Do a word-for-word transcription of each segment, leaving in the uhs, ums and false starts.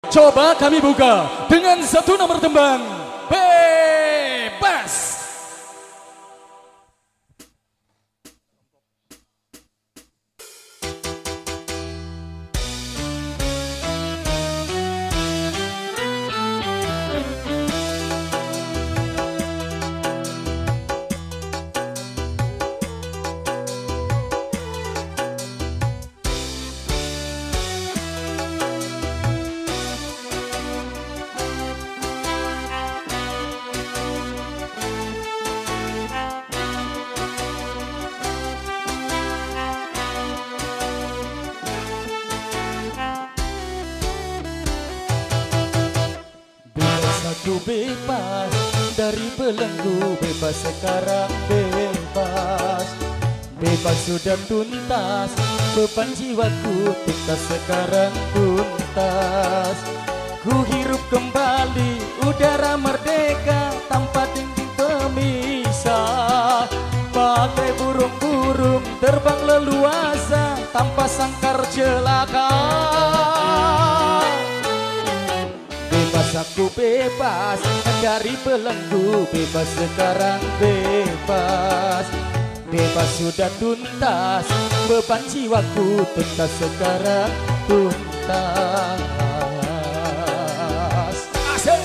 Coba kami buka dengan satu nomor tembang Bebas. Aku bebas dari belenggu, bebas sekarang bebas. Bebas sudah tuntas, beban jiwaku tuntas sekarang tuntas. Ku hirup kembali udara merdeka tanpa dinding pemisah. Bagai burung-burung terbang leluasa tanpa sangkar celaka. Bebas aku bebas dari belenggu, bebas sekarang bebas. Bebas sudah tuntas, beban jiwaku tuntas sekarang tuntas. Asik.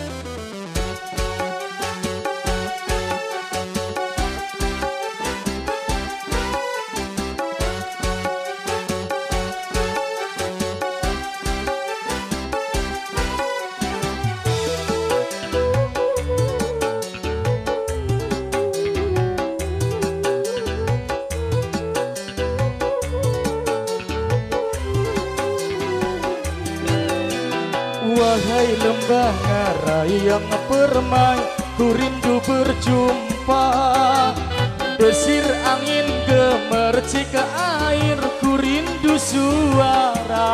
Wahai lembah ngarai yang permai, ku rindu berjumpa. Desir angin gemercik ke air, ku rindu suara.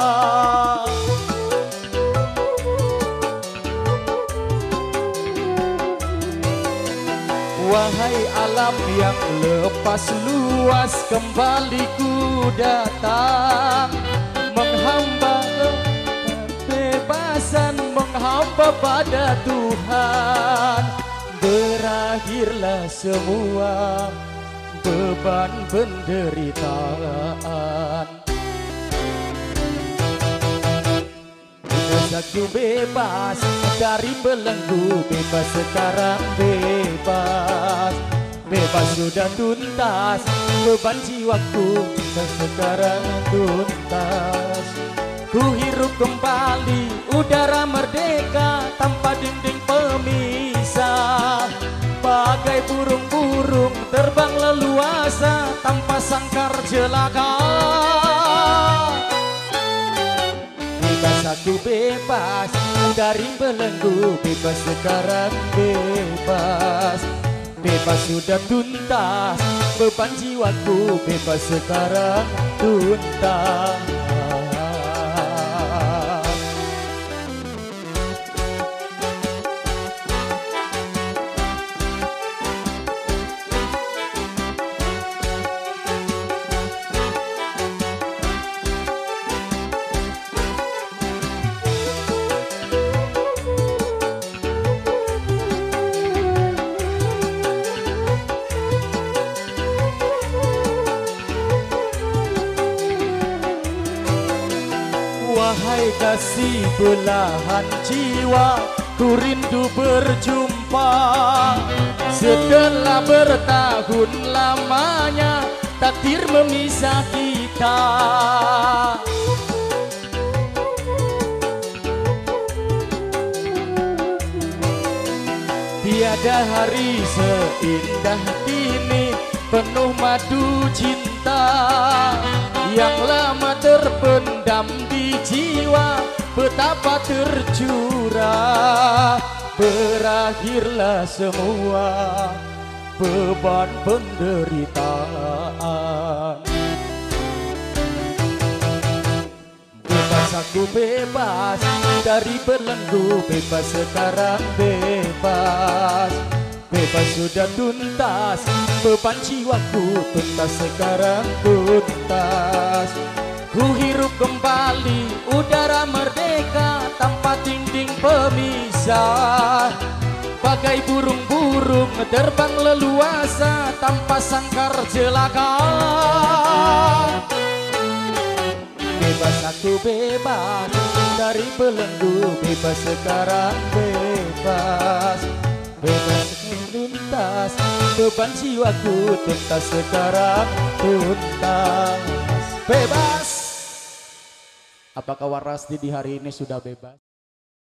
Wahai alam yang lepas luas, kembali ku datang menghamba kebebasan, menghamba pada Tuhan. Berakhirlah semua beban penderitaan. Bebas aku bebas dari belenggu, bebas sekarang bebas. Bebas sudah tuntas, beban jiwaku tuntas sekarang tuntas. Ku hirup kembali udara merdeka tanpa dinding pemisah. Bagai burung-burung terbang leluasa tanpa sangkar celaka. Bebas aku bebas dari belenggu, bebas sekarang bebas. Bebas sudah tuntas, beban jiwaku bebas sekarang tuntas. Wahai kasih belahan jiwa, ku rindu berjumpa. Setelah bertahun lamanya takdir memisah kita. Tiada hari seindah kini, penuh madu cinta yang lama terpendam di jiwa, betapa tercurah. Berakhirlah semua beban penderitaan. Bebas aku bebas dari belenggu, bebas sekarang bebas. Bebas sudah tuntas, beban jiwaku tuntas sekarang tuntas. Ku hirup kembali udara merdeka pemisah. Bagai burung-burung terbang leluasa tanpa sangkar celaka. Bebas aku bebas dari belenggu, bebas sekarang bebas. Bebas tuntas, beban jiwaku tuntas sekarang tuntas. Bebas. Apakah Warasti di hari ini sudah bebas?